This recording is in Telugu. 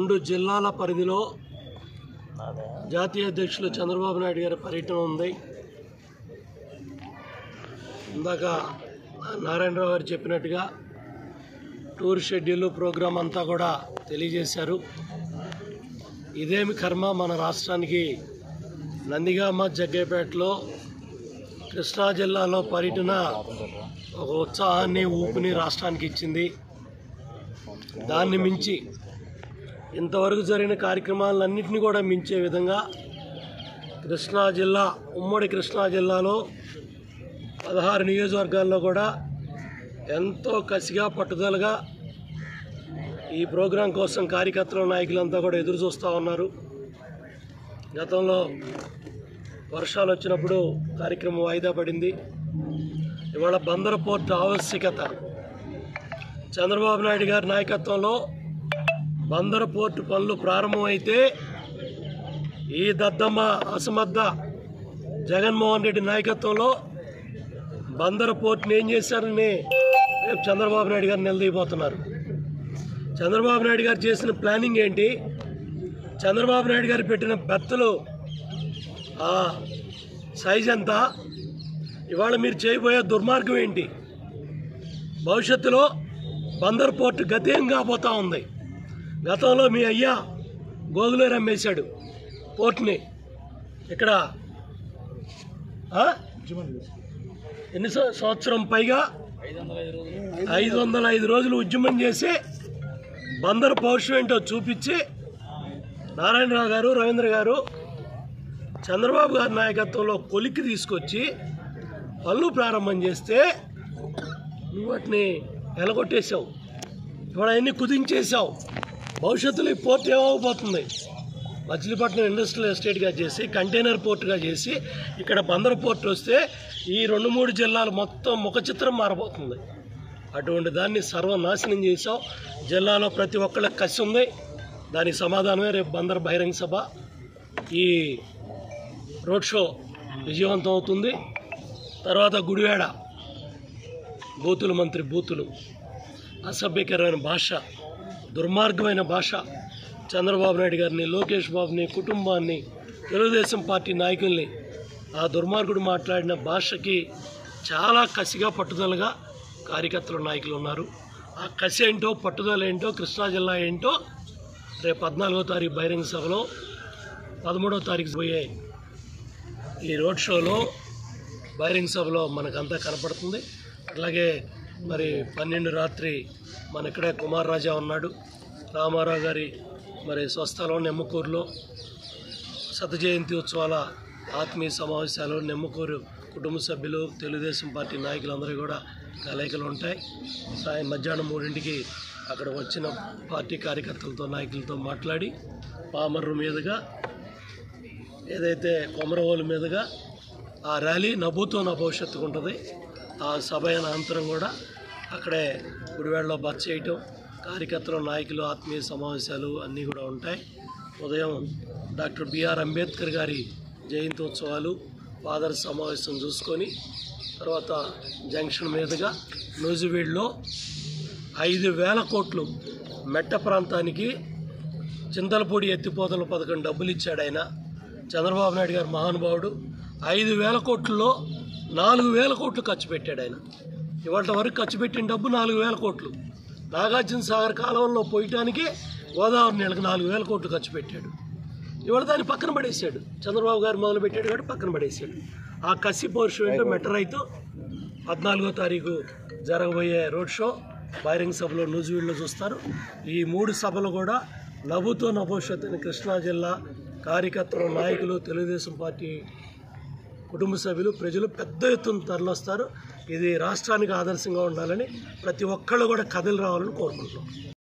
2 జిల్లాల పరిధిలో జాతీయ అధ్యక్షులు చంద్రబాబు నాయుడు గారి పర్యటన ఉంది. ఇందాక నారాయణరావు గారు చెప్పినట్టుగా టూర్ షెడ్యూల్ ప్రోగ్రాం అంతా కూడా తెలియజేశారు. ఇదేమి కర్మ, మన రాష్ట్రానికి నందిగామ జగ్గయ్యపేటలో కృష్ణా జిల్లాలో పర్యటన ఒక ఉత్సాహాన్ని ఊపిని రాష్ట్రానికి ఇచ్చింది. దాన్ని మించి ఇంతవరకు జరిగిన కార్యక్రమాలన్నింటినీ కూడా మించే విధంగా కృష్ణా జిల్లా, ఉమ్మడి కృష్ణా జిల్లాలో 16 నియోజకవర్గాల్లో కూడా ఎంతో కసిగా పట్టుదలగా ఈ ప్రోగ్రాం కోసం కార్యకర్తలు నాయకులంతా కూడా ఎదురు చూస్తూ ఉన్నారు. గతంలో వర్షాలు వచ్చినప్పుడు కార్యక్రమం వాయిదా పడింది. ఇవాళ బందర్ పోర్టు ఆవశ్యకత, చంద్రబాబు నాయుడు గారి నాయకత్వంలో బందర్ పోర్టు పనులు ప్రారంభమైతే ఈ దద్దమ్మ అసమర్థ జగన్మోహన్ రెడ్డి నాయకత్వంలో బందర్ పోర్టుని ఏం చేశారని రేపు చంద్రబాబు నాయుడు గారు నిలదీయబోతున్నారు. చంద్రబాబు నాయుడు గారు చేసిన ప్లానింగ్ ఏంటి, చంద్రబాబు నాయుడు గారు పెట్టిన బెత్తలు ఆ సైజ్ ఎంత, ఇవాళ మీరు చేయబోయే దుర్మార్గం ఏంటి, భవిష్యత్తులో బందర్ పోర్టు గతి ఏం కాబోతా ఉంది. గతంలో మీ అయ్యా గోగులేరు అమ్మేశాడు పోర్టుని. ఇక్కడ ఎన్ని సంవత్సరం పైగా 505 రోజులు ఉద్యమం చేసి బందర్ పౌరుషం ఏంటో చూపించి నారాయణరావు గారు, రవీంద్ర గారు చంద్రబాబు గారి నాయకత్వంలో కొలిక్కి తీసుకొచ్చి పనులు ప్రారంభం చేస్తే నువ్వు వాటిని ఎలగొట్టేశావు. ఇవాళ అన్నీ కుదించేశావు. భవిష్యత్తులో ఈ పోర్టు ఏమవబోతుంది, మచిలీపట్నం ఇండస్ట్రియల్ ఎస్టేట్గా చేసి కంటైనర్ పోర్టుగా చేసి ఇక్కడ బందర్ పోర్టు వస్తే ఈ 2-3 జిల్లాలు మొత్తం ముఖ చిత్రం మారబోతుంది. అటువంటి దాన్ని సర్వనాశనం చేశావు. జిల్లాలో ప్రతి ఒక్కళ్ళకి కసి ఉంది. దానికి సమాధానమే రేపు బందర్ బహిరంగ సభ. ఈ రోడ్ షో విజయవంతం అవుతుంది. తర్వాత గుడివాడ బూతులు, మంత్రి బూతులు, అసభ్యకరమైన భాష, దుర్మార్గమైన భాష, చంద్రబాబు నాయుడు గారిని, లోకేష్ బాబుని, కుటుంబాన్ని, తెలుగుదేశం పార్టీ నాయకుల్ని ఆ దుర్మార్గుడు మాట్లాడిన భాషకి చాలా కసిగా పట్టుదలగా కార్యకర్తలు నాయకులు ఉన్నారు. ఆ కసి ఏంటో, పట్టుదల ఏంటో, కృష్ణా జిల్లా ఏంటో రేపు 14వ తారీఖు బహిరంగ సభలో, 13వ తారీఖు పోయే ఈ రోడ్ షోలో, బహిరంగ సభలో మనకంతా కనపడుతుంది. అట్లాగే మరి 12 రాత్రి మన ఇక్కడే కుమార్ రాజా ఉన్నాడు. రామారావు గారి మరి స్వస్థలం నెమ్మకూరులో శత జయంతి ఉత్సవాల ఆత్మీయ సమావేశాలు, నెమ్మకూరు కుటుంబ సభ్యులు, తెలుగుదేశం పార్టీ నాయకులందరూ కూడా కలయికలు ఉంటాయి. మధ్యాహ్నం 3ంటికి అక్కడ వచ్చిన పార్టీ కార్యకర్తలతో, నాయకులతో మాట్లాడి పామర్రు మీదుగా ఏదైతే కొమరవోలు మీదుగా ఆ ర్యాలీ నవ్వుతో నా భవిష్యత్తుకు ఉంటుంది. ఆ సభ అనంతరం కూడా అక్కడే గుడివాడలో బస చేయటం, కార్యకర్తలు, నాయకులు ఆత్మీయ సమావేశాలు అన్నీ కూడా ఉంటాయి. ఉదయం డాక్టర్ బిఆర్ అంబేద్కర్ గారి జయంతి ఉత్సవాలు, ఫాదర్ సమావేశం చూసుకొని తర్వాత జంక్షన్ మీదుగా నూజివీడులో 5,000 కోట్లు మెట్ట ప్రాంతానికి చింతలపూడి ఎత్తిపోతల పథకం డబ్బులు ఇచ్చాడు ఆయన. చంద్రబాబు నాయుడు గారు మహానుభావుడు. 5,000 కోట్లలో 4,000 కోట్లు ఖర్చు పెట్టాడు ఆయన. ఇవాళ వరకు ఖర్చు పెట్టిన డబ్బు 4,000 కోట్లు. నాగార్జున సాగర్ కాలువల్లో పోయటానికి గోదావరి నీళ్ళకి 4,000 కోట్లు ఖర్చు పెట్టాడు. ఇవాళ దాన్ని పక్కన పడేశాడు. చంద్రబాబు గారు మొదలు పెట్టాడు కాబట్టి పక్కన పడేశాడు. ఆ కసి పౌరుషం ఏంటో మెట్ట రైతు 14వ తారీఖు జరగబోయే రోడ్ షో బహిరంగ సభలో నూజివీడులో చూస్తారు. ఈ 3 సభలు కూడా నవ్వుతో నభవిష్యత్తు కృష్ణా జిల్లా కార్యకర్తలు, నాయకులు, తెలుగుదేశం పార్టీ కుటుంబ సభ్యులు, ప్రజలు పెద్ద ఎత్తున తరలిస్తారు. ఇది రాష్ట్రానికి ఆదర్శంగా ఉండాలని ప్రతి ఒక్కళ్ళు కూడా కథలు రావాలని కోరుకుంటున్నాం.